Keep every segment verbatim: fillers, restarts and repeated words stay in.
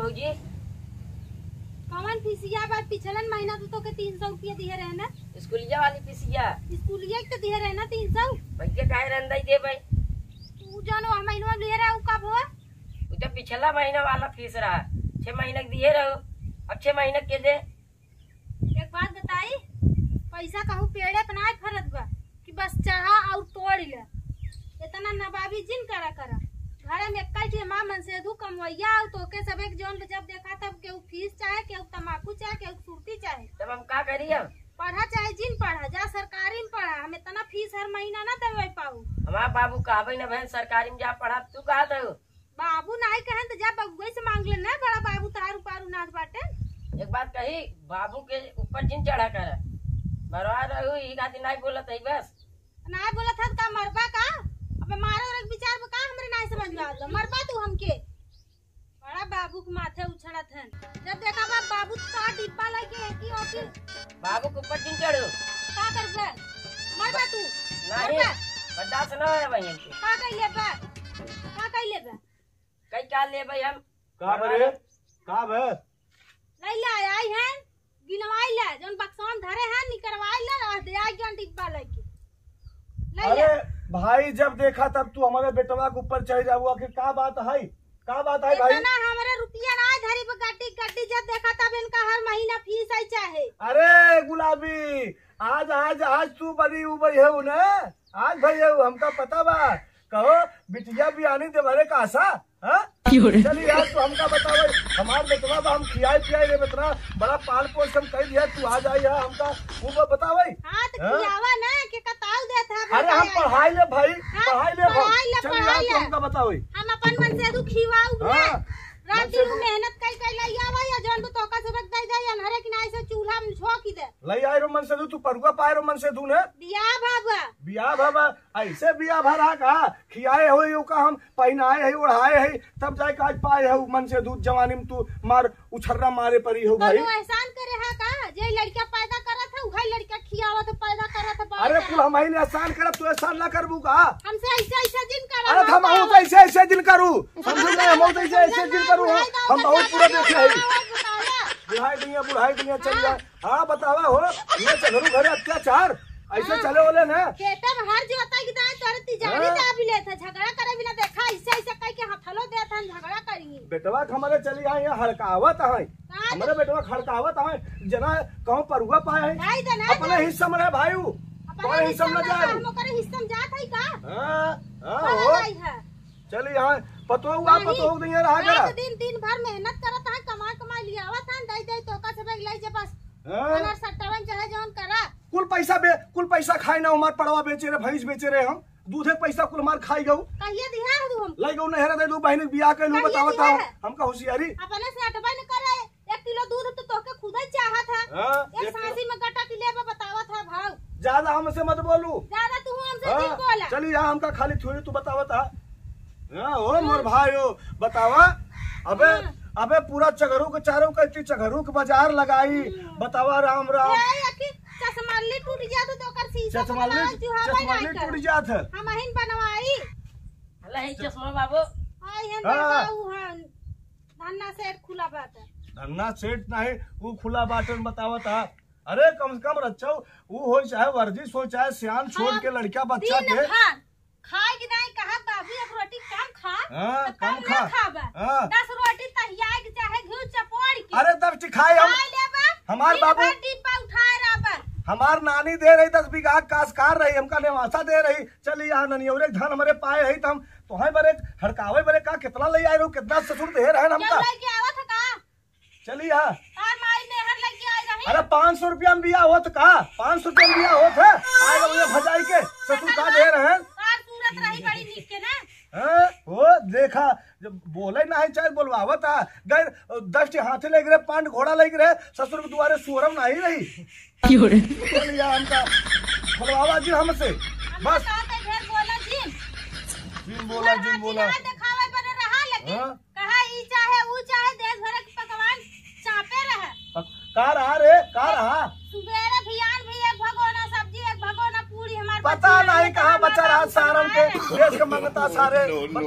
भौजी? कौन फीसिया बा? पिछलन महीना तो तोके तीन सौ रुपया दिए रहे ना। स्कूलिया वाली फीसिया? स्कूलिया के तो दिए रहे ना तीन सौ। भैया काहे रंदाई दे भाई? तू जानो हम महीना लिए रहा उ कब हुआ? वो तो पिछला महीना वाला फीस रहा, छह महीने के दिए रहो, अब छह महीने के दे। एक बात बताई, पैसा कहूँ पेड़े पे ना फरत बा कि बस चढ़ा और तोड़ ले। इतना नवाबी जिन करा करा घरे में कई के मां मन से दू कमवैया और तोके सब एक जोन जब देखा तब के फीस चाहे के तमाकू चाहे के सुर्ती चाहे। तब हम का करिए? पढ़ा चाहे जिन पढ़ा जा सरकारी में पढ़ा, हम इतना फीस हर महीना ना देवे पाऊ। हमारा बाबू कहबे न बहन सरकारी में जा पढ़ा, तू कहा दो बाबू नहीं कहे तो जा बबुआ से मांग ले ना, बड़ा बाबू तार उपारू नाच बाटे। एक बात कही, बाबू के ऊपर जिन चढ़ा कर बरवा रहू ई खातिर नहीं बोलत है बस। नहीं बोला था का मरबा का? अब मारे और एक विचार का हमरे नहीं समझ में आता। मरबा तू हमके बड़ा बाबू के माथे उछड़ा था। जब देखा बा बाबू का डिब्बा लेके की ओके बाबू के ऊपर जिन चढ़ो का करबे? मरबा तू नहीं बर्दाश्त न है भाई हमके। का कइले बा? का कइले बा? कई क्या ले भाई हम का बरे का बे ले ले आई हैं गिनवाई ले जोन बक्सोन धरे हैं निकरवाई ले और दे आई गन डिब्बा लेके ले ले। अरे भाई जब देखा तब तू हमारे बेटवा के ऊपर चढ़ जाओ कि का बात है? का बात है भाई? इतना हमारे रुपया ना धरी पे गड्डी गड्डी जब देखा तब इनका हर महीना फीस आई चाहे। अरे गुलाबी आज आज आज तू बड़ी उबई है ना, आज भाई है हमका पता बा। कहो बिटिया भी आनी दे भरे का आशा हाँ? चलिए यार तू हमका बताओ, हमार बेटवा बा हम खियाई पियाई रे बेटवा बड़ा पाल पोस हम कह दिया, तू आ जाई है हमका वो बताओ। हाँ तो खियावा ना के कताल देता है। अरे हम पढ़ाई ले भाई पढ़ाई ले पढ़ाई ले चलिए पढ़ाई यार तू हमका बताओ। हम अपन मन से दू खिवाऊ हाँ रात दिन मेहनत कई कई लाई आवा या जन तो तोका से रख दे जाय अनहरे कि नाई से चूल्हा में झोंकी दे लई आई रो मन से तू परुआ पाए रो मन से तू ने बिया बाबा बिया बाबा ऐसे बिया भरा का खियाए हो यू का हम पहनाए है ओढ़ाए है तब जाए का आज पाए है मन से दूध जवानी में तू मार उछर्रा मारे परी हो भाई। तो एहसान करे है का जे लड़का पैदा करा था उही लड़का खियावा तो पैदा करा था। अरे कुल हम ही एहसान करब तू एहसान ना करबू का? हमसे ऐसे ऐसे दिन करा। अरे हम बहुत ऐसे ऐसे दिन करू समझ ले हम बहुत ऐसे ऐसे दिन करू हम बहुत पूरा देखे है बुढ़ाई दुनिया बुढ़ाई दुनिया चल जाए। हाँ बतावा हो ये चलू घरे अत्याचार ऐसे चले बोले ना खेते में हर जो आता कि दाई तोरे तिजारी जा भी लेता झगड़ा करे बिना देखा ऐसे ऐसे कह के हथलो देत हम झगड़ा करी। बेटवा हमारे चली आई है हड़कावत है हमारे बेटवा खड़कावत है जना कहूं परुआ पाए है अपने हिस्सा में है भाई अपने हिस्सा में जाए हम ओकरे हिस्सा में जात है का। हां हां हो चली यहाँ पतो हुआ पतो हो नहीं रहा करा दिन दिन भर मेहनत करत है कमा कमा लियावत है दई दई तोका से बैग लाई जे बस अनर सट्टावन चाहे जौन करा कुल पैसा बे कुल पैसा खाई ना हमार पड़वा बेचे रे भैंस बेचे रे हम दूधे पैसा कुल मार खाई गऊ कहिए दिहा हूं हम लाई गऊ नहरा दे दू बहन बियाह के लू बतावत हूं हमका होशियारी अपने से अटबा न करे एक किलो दूध तो तोके खुद ही चाहत है। हां एक सांसी में गट्टा की लेबा बतावत है भाव ज्यादा हमसे मत बोलू ज्यादा तू हमसे नहीं बोला। चली यहां हमका खाली थोड़ी तू बतावत है हां ओ मोर भाईओ बतावा अबे अबे पूरा चगरू के चारों कच्ची चगरू के बाजार लगाई बतावा राम राम चश्माली टूट जात तो कर शीशा चश्माली चश्माली टूट जात है हम हिन बनवाई अल्लाह ही चश्मा बाबू आई हम बताऊ हन धन्ना सेठ खुला बात है धन्ना सेठ नहीं वो खुला बाटन बतावत है। अरे कम से कम रच्चा वो हो चाहे वर्जिश हो चाहे सियान छोड़ के लड़का बच्चा के खाए कि नहीं कहा बाबू एक रोटी कम खा हां कम खा हां दस रोटी तहिया के चाहे घी चपोड़ के अरे तब खाए हम हमार बाबू डिब्बा उठाए रहा हमार नानी दे रही दस बीघा काशकार रही हमका नेवासा दे रही चली यहाँ ननियोरे धन हमारे पाए है हम तो है बरे हड़कावे बरे का कितना ले आए रहो कितना ससुर दे रहे हमका चली यहाँ अरे पाँच सौ रुपया में बिया होत का पाँच सौ रुपया में बिया होत है आए भजाई के ससुर का दे रहे हैं वो देखा जब बोले ना है चाहे बोलवावत है गैर दस हाथे लेग रहे पांच घोड़ा लेग रहे ससुर के द्वारे सुअरम नहीं रही हमका बोलवावा जी हमसे बस जिन बोला जिन बोला का रहा रे का रहा सुबेरे भियान भी एक भगोना सब्जी एक भगोना पूरी हमारे पता नहीं कहाँ बचा रहा सारन के देश के मंगता सारे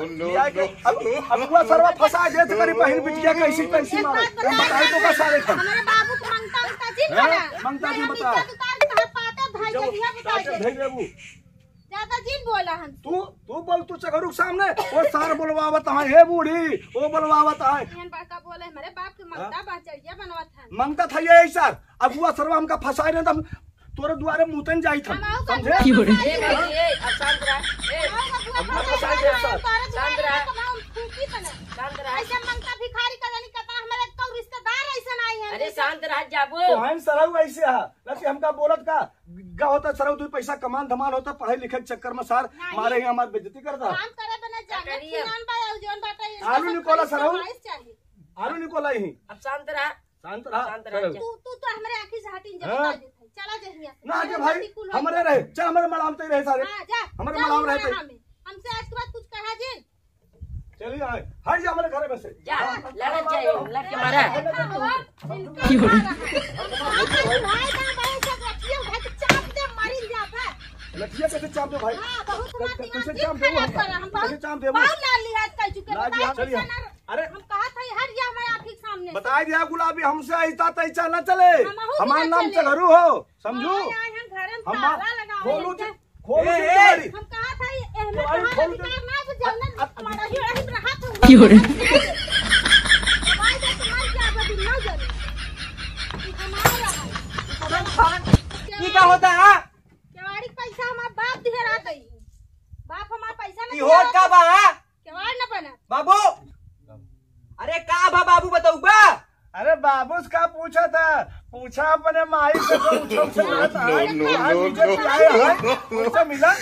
अगुआ सरवा फंसा दे तो करी बहन बिटिया कैसी कैसी मारे हम बताई तो का सारे खन हमारे बाबू को मंगता मंगता जी बना मंगता जी बता पाता भाई के बिया बता भेज देबू ज्यादा जीन बोला हम तू तू बोल तू चगरुक सामने वो सार बोलवावत है हे बूढ़ी वो बोलवावत है एहन बड़का बोले हमारे बाप के मंगता बाचड़िया बनवत है मंगता था ये सर अगुआ सरवा हमका फंसाए नहीं तो तोरे द्वारे मुतन जाई था समझे ए बाबूजी ए अब शांत रह ए अगुआ फंसाए दे सर शांत रह फूकी बना शांत रह ऐसे मंगता भिखारी का जानी कता हमारे कौ रिश्तेदार ऐसा नहीं है अरे शांत रह जाबू तो हम सरऊ ऐसे है लती हमका बोलत का गा होता सरऊ दो पैसा कमान धमान होता पढ़ाई लिखे के चक्कर में सर मारे ही हमारी बेइज्जती करता काम करे बना जाने किसान बा और जोन बाटा आलू निकोला सरऊ आलू निकोला ही अब शांत रह शांत रहा शांत रह तू तू तो हमारे आंखी से हटिन जब बता देत है चला जहिया ना आगे भाई हमारे रहे चल हमारे मलामते रहे सारे हां जा हमारे मलाम रहते हमसे आज के बाद कुछ कहा जी चलिए आए हट जा हमारे घर में से जा लड़त जाए लग के मारा की हो रहा है भाई का भाई सब रखिए भाई चाप दे मारिल जाता लठिया कैसे चाप दो भाई हां बहुत मार कैसे दिमाग चाप दो हम कैसे चाप दो बहुत लाल लिहाज कर चुके लाल लिहाज, चलिए। अरे हम कहा था हट जा हमारे आंखी के सामने बता दिया गुलाबी हमसे ऐसा तैसा न चले हमहू भी हमारा ना नाम चले। चगरू हो समझू हम घर में हम ताला लगाओ खोलू इनके। खोलू ए, ए, गाड़ी हम कहा था ये एहमे तुम्हारी कहा खोल दे। अधिकार ना जो जौनन हमारा ही रही रहा था की हो रहा भाई तो तुम्हारी क्या बदी ना जाने ये हमारा है ये क्या होता है केवाड़ी पैसा हमारा बाप दिहे रहा था बाप हमारा पैसा ई ना होत का बा है? केवाड़ ना बना बाबू अरे का बा बाबू बताऊ बा अरे बाबूस का पूछा था पूछा अपने माई से तो पूछो से मिला था हाँ, मुझे पियाए है उससे मिला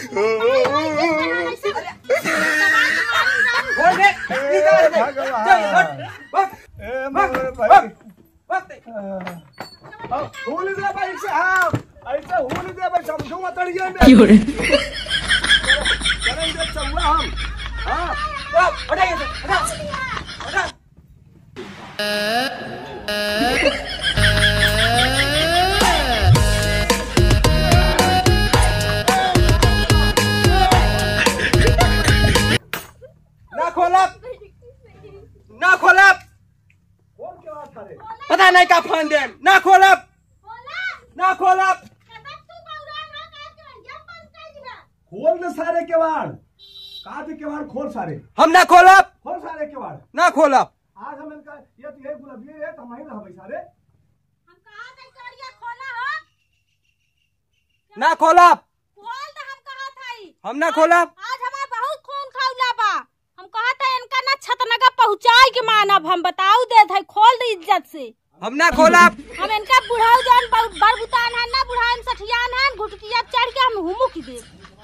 बोल दे ए, ई का है? भगवान। चल हट भाग ए मेरे भाई भाग अब भूल दे भाई से हाँ ऐसे भूल दे भाई समझो मत अड़िए में की हो रहा करेंगे चंगा हम हाँ हटाइए हटा हटा ना खोला ना खोला कौन के बात करे पता नहीं का फोन दे ना खोला ना खोला खोल दे सारे केवाड़ कहा थे केवाड़ खोल सारे हम ना खोला खोल सारे केवाड़ ना खोला आज हम इनका ये तो ये गुलाबी है तो हम ही रह भाई सारे हम कहा था कड़िया खोला हो ना खोला खोल तो हम कहा था ही हम ना खोला आज हमारा बहुत खून खौला बा हम कहा था इनका ना छतनगा पहुंचाए के मानब हम बताऊ दे थे खोल दे इज्जत से हम ना खोला हम इनका बुढ़ाऊ जान बरबुतान है ना बुढ़ान सठियान है घुटकिया चढ़ के हम हुमुक दे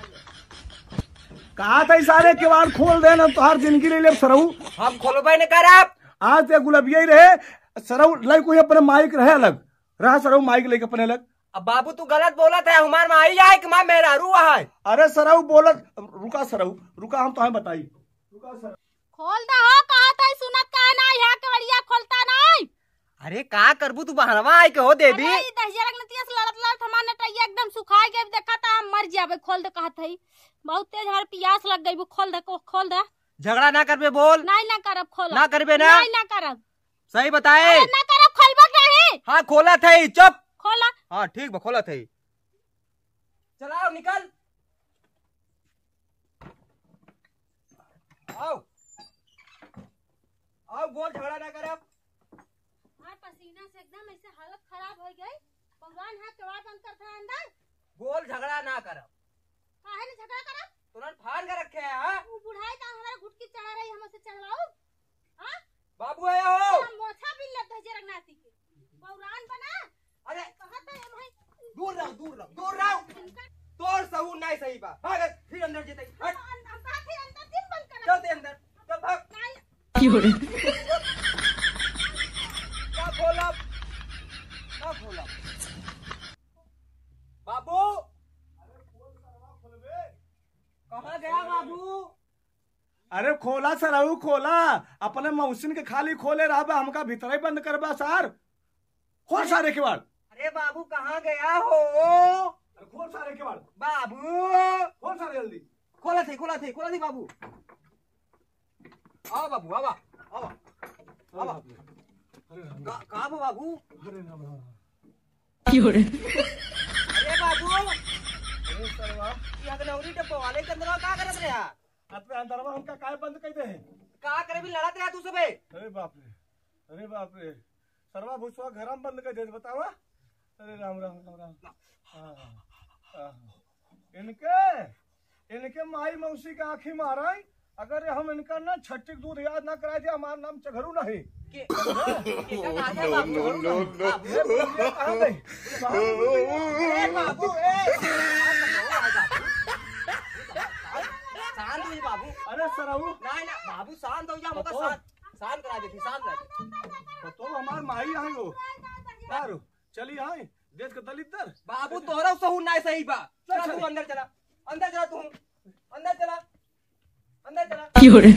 कहा था सारे केवाड़ खोल दे ना तुहार जिंदगी ले ले सरऊ हम खोलबे न करब आज ते गुलाबिया ही रहे सरऊ लई कोई अपने माइक रहे अलग रहा सरऊ माइक लेके अपने अलग अब बाबू तू गलत बोलत है हमार माई है कि मां मेरा रुआ है अरे सरऊ बोलत रुका सरऊ रुका हम तुम्हें बताई रुका सर खोल दा हो कहा था सुनत का ना है कवड़िया खोलता नहीं अरे का करबू तू बहनवा आई के हो देवी अरे दहजरक नतिया से लड़त लड़त हमार नटैया एकदम सुखाई के देखा था हम मर जाबे खोल दे कहत है बहुत तेज हर प्यास लग गई वो खोल दे को खोल दे झगड़ा ना करबे बोल नहीं ना करब खोला ना करबे ना नहीं ना करब सही बताए अरे ना करब खोलबा नहीं हाँ खोला था ही चुप खोला हाँ ठीक बा खोला था ही चलाओ निकल आओ आओ बोल झगड़ा ना करब हां पसीना से एकदम ऐसे हालत खराब हो गई भगवान हाथ कवाड़ बंद कर था अंदर बोल झगड़ा ना करब काहे ने झगड़ा करब तुरंत फाड़ के रखे हैं हाँ? वो बुढ़ाई का हमारे घुटकी चढ़ा रही हमसे चढ़वाओ हां बाबू है हो हम मोछा भी ले दहजरक नाती के बौरान बना अरे कहत है भाई दूर रहो दूर रहो दूर रहो तोर सहू नहीं सही बा भाग फिर अंदर जेते हट हम कहा थे अंदर दिन बंद कर चल दे अंदर चल भाग नहीं की हो रहा ना खोला ना खोला बाबू कहाँ गया बाबू अरे खोला सरऊ खोला अपने मौसिन के खाली खोले रहा बा हमका भीतर ही बंद करबा सार खोल सारे केवाड़ अरे बाबू कहाँ गया हो खोल सारे केवाड़, बाबू खोल सारे जल्दी। खोला थे खोला थे खोला थे बाबू। आओ बाबू आओ आओ आओ का कहाँ हो बाबू? अरे राम राम। अरे बाबू अरे सरवा, यहाँ के नौरी डब्बा वाले के अंदर का करत रे? अतरे अंदरवा हमका काय बंद कर दे हैं? का करे भी लड़त रहा तू सबे? अरे बाप रे, अरे बाप रे, सरवा भुसवा घरम बंद कर दे बतावा। अरे राम राम राम राम। हाँ, हाँ। इनके इनके माई मौसी का आँखी मारा, अगर हम इनका ना छठी दूध याद ना कराए थे हमारा नाम चघरू नहीं। के के का कहा है बाबू? नो नो नो कहाँ गई? ए बाबू ए शांत हो जा बाबू। अरे सराऊ, नहीं ना बाबू शांत हो जा, होगा शांत शांत करा देती शांत रह। तो हमार माई आई हो तारू चली आई देश का दलित दर। बाबू तोहरा सहू नहीं सही बा। चल, चल चल। तू अंदर चला अंदर चला तू अंदर चला अंदर चला।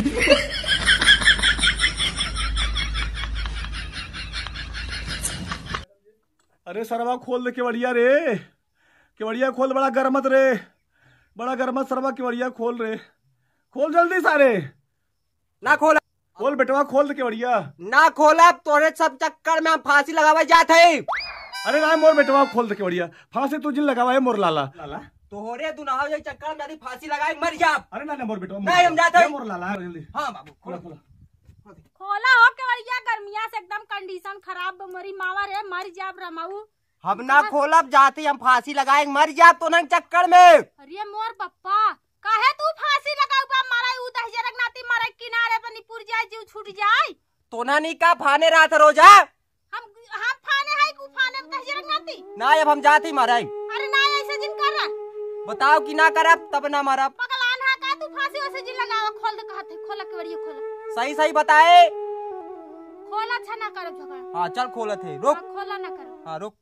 अरे सरवा खोल दे केवड़िया रे, केवड़िया खोल, बड़ा गरमत रे, बड़ा गरमत सरवा केवड़िया खोल रे, खोल जल्दी सारे, ना खोला खोल बेटवा खोल दे केवड़िया। ना खोला तोरे सब चक्कर में हम फांसी लगावे जाते हैं। अरे ना मोर बेटवा खोल दे केवड़िया, फांसी तू जिन लगावा है मोर लाला लाला। तोहरे दुनाह जे चक्कर में यदि फांसी लगाए मर जा। अरे ना ना मोर बेटवा नहीं, हम जाते हैं। मोर लाला जल्दी हाँ बाबू खोला खोला। खोला हो केवड़िया, गर्मिया से एकदम कंडीशन खराब मरी मावा रे, मर जाब रमाऊ। हम ना खोलब जाते हम फांसी लगाए मर जा तो न चक्कर में। अरे मोर पप्पा काहे तू फांसी लगाऊ बा? मारा उ दहजरक नाती मारे किनारे पर निपुर जाए, जीव छूट जाए। तो ना नी का फाने रहा था रोजा। हम हम फाने है कु फाने दहजरक नाती ना अब हम जाते मारे। अरे ना ऐसे जिन कर रहा बताओ कि ना करब तब ना मरब। पगलान है का तू फांसी वैसे जिन लगावा? खोल दे कहत है, खोला केवड़िया खोला। सही सही बताए। खोला अच्छा ना करो झगड़ा। हाँ चल खोलत है रुक। हाँ, खोला ना करो। हाँ रुक।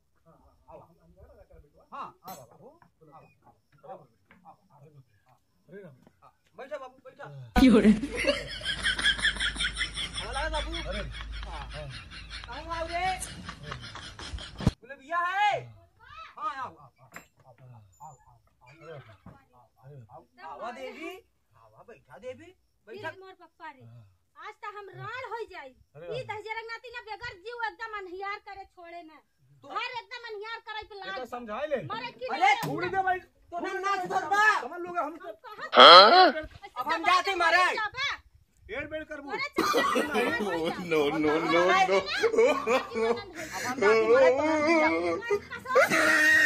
बैठा बाबू बैठा। हमारा बाबू। अरे कहाँ आओ रे? बोले भैया है। हाँ आओ आवा देवी आवा बैठा देवी बैठा। मोर पप्पा रे आज तक हम राण हो जाई। अरे ई दहजरक नाती ना बेगर जीव एकदम अनहियार करे छोड़े ना। हर एकदम अनहियार करे पे बेटा लाग समझाए ले। मारे की अरे छोड़ दे भाई, तो ना नाच धरबा। समझ लोगे हम अब हम जाते मारे। एड़ बेड़ करबू। नो नो नो नो अब हम जाते मारे तो हम जा।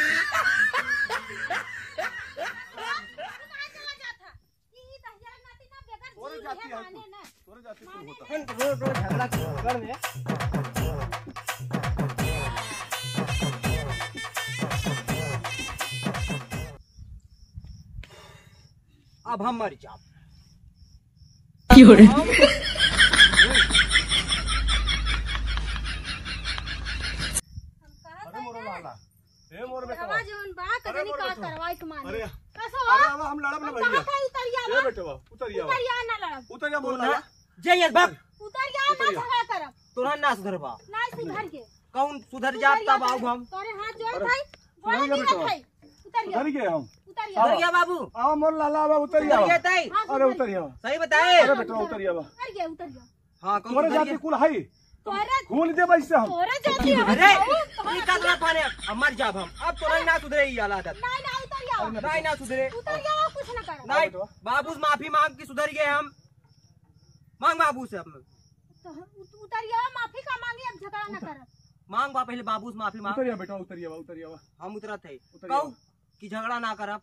तोरे जाती है तू, तोरे जाती तू होता। रोज रोज झगड़ा कर में। अब हम मर जाओ। अरे मोर लाला, ए मोर बेटा। आवाज उन बा कजनी का करवाई के माने अरे कसो अरे अब हम लड़ब ना भैया। कहां उतरिया ए बेटवा उतरिया उतरिया ना लड़ब। उतरिया मोर लाला। जय बाप उतरिया ना झगड़ा करब तोरा ना सुधरबा। ना सुधर के कौन सुधर जा तब आओ हम। तोरे हाथ जोड़ भाई सुधर बोल गया दिया बेटा। भाई उतरिया उतर गए हम। उतरिया सुधर गया बाबू। आओ मोर लाला अब उतरिया। सुधर गया ताई। अरे उतरिया। सही बताए। अरे बेटवा उतरिया। उतर गया उतर गया हाँ कौन तोरे सुधर जाती गया? कुल है तोरे खून दे बैसे हम। तोरे जाती है अरे ये कतरा पाने अब मर जाब हम। अब तोरा ना सुधरे ये हालत। नहीं ना उतरिया नहीं ना सुधरे। उतर गया कुछ ना कर नहीं बाबू से माफी मांग के सुधर गए हम। मांग बाबू से अब उतरिया माफी का मांगे अब झगड़ा ना कर। मांग बा पहले बाबू से माफी मांग। उतरिया बेटा उतरिया उतरिया। हम उतरत है उतरिया। कहू कि झगड़ा ना करब।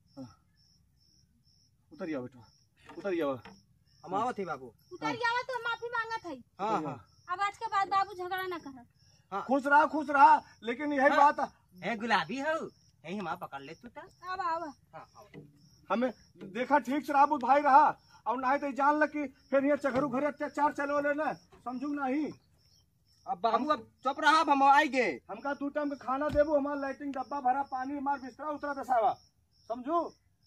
उतरिया बेटा उतरिया। हम आवत है बाबू। उतरिया तो माफी मांगत है। हाँ हाँ अब आज के बाद बाबू झगड़ा ना कर। खुश रहा खुश रहा, लेकिन यही हाँ। बात है गुलाबी हो यही हम पकड़ ले तू ता। अब आव हाँ, आओ। हमें देखा ठीक से राबू भाई रहा और नहीं तो जान लग कि फिर ये चघरू घरे अत्याचार चलो ले ना समझू नहीं। अब बाबू अब चुप रहा अब हम आई गए। हमका दू टाइम के खाना देबू, हमारा लाइटिंग डब्बा भरा पानी, हमारा बिस्तरा उतरा दसावा समझू।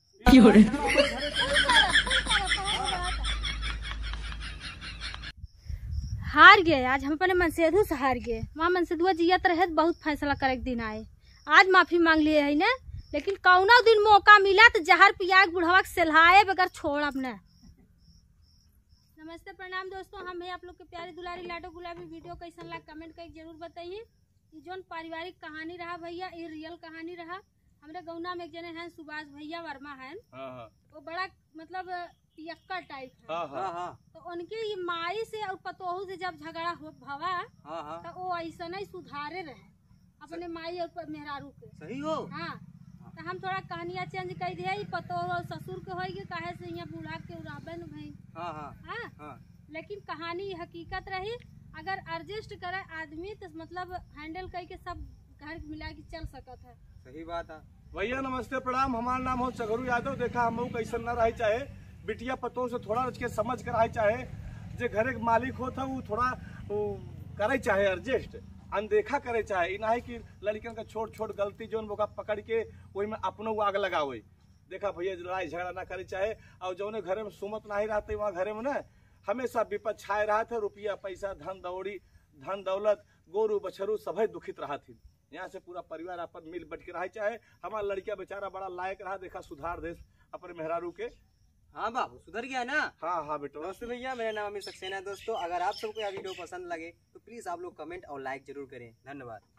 हार गए आज हम अपने मनसेधु से हार गए। वहाँ मनसेधुआ जियत रहे बहुत फैसला करे दिन आए। आज माफी मांग लिए है ना लेकिन कौनो दिन मौका मिला तो जहर पिया के बुढ़वा के सेल्हाए बगैर छोड़ब न। नमस्ते प्रणाम दोस्तों, हम है आप लोग के प्यारी दुलारी लाडो गुलाबी। वीडियो कैसन लगा कमेंट करके जरूर बताइए। ये जोन पारिवारिक कहानी रहा भैया, ये रियल कहानी रहा। हमारे गौना में एक जने हैं सुभाष भैया वर्मा हैं, वो बड़ा मतलब पियक्कर टाइप है। हाँ, हाँ, हाँ। तो उनकी माई से और पतोहू से जब झगड़ा हो भवा हाँ, हाँ। तो वो ऐसा नहीं सुधारे रहे अपने माई और मेहरारू के। सही हो। हाँ, तो हम थोड़ा कहानियाँ चेंज कर दिया। पतोह और ससुर के होगी काहे से यहाँ बूढ़ा के उड़ाबे न भाई। हाँ, हाँ, हाँ, हाँ। लेकिन कहानी हकीकत रही। अगर एडजस्ट करे आदमी तो मतलब हैंडल करके सब घर मिला के चल सकत है। सही बात है भैया। नमस्ते प्रणाम, हमारा नाम हो चगरू यादव। देखा हम लोग कैसे न रही चाहे बिटिया पतों से थोड़ा रच के समझ कर आई चाहे जे घरे के मालिक होता वो थोड़ा करे चाहे एडजस्ट, अनदेखा करे चाहे। ना है कि लड़कियों का छोट छोट गलती जो बोका पकड़ के वही में अपनों आग लगावे। देखा भैया लड़ाई झगड़ा ना करे चाहे। और जो घरे में सुमत नहीं रहते वहाँ घरे में ना हमेशा विपद छाए रहा था। रुपया पैसा धन दौड़ी धन दौलत गोरू बछरू सभी दुखित रहा थी। यहाँ से पूरा परिवार अपन मिल बट के रहा चाहे। हमारा लड़किया बेचारा बड़ा लायक रहा। देखा सुधार दे अपने मेहरारू के। हाँ बाबू, सुधर गया ना। हाँ हाँ बेटा। नमस्ते भैया, मेरा नाम अमित सक्सेना। दोस्तों, अगर आप सबको यह वीडियो पसंद लगे तो प्लीज आप लोग कमेंट और लाइक जरूर करें। धन्यवाद।